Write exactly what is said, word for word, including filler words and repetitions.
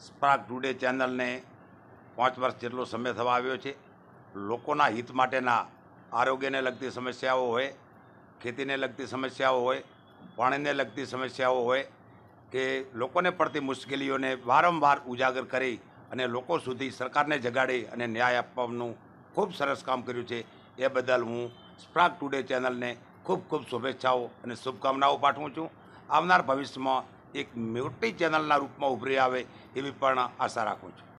Spark today ચેનલને પાંચ વર્ષ જેટલો સમય થવા આવ્યો છે। લોકોના હિત માટેના આરોગ્યને લગતી સમસ્યાઓ હોય, ખેતીને લગતી સમસ્યાઓ હોય, પાણીને લગતી સમસ્યાઓ હોય કે લોકોને પડતી મુશ્કેલીઓને વારંવાર ઉજાગર કરી અને લોકો સુધી સરકારને જગાડી અને ન્યાય આપવાનું ખૂબ સરસ કામ કર્યું છે। એ બદલ હું સ્પાર્ક ટુડે ચેનલને ખૂબ ખૂબ શુભેચ્છાઓ અને શુભકામનાઓ પાઠવું છું। આવનાર ભવિષ્યમાં એક મોટી ચેનલના રૂપમાં ઉભરી આવે એવી પણ આશા રાખું છું।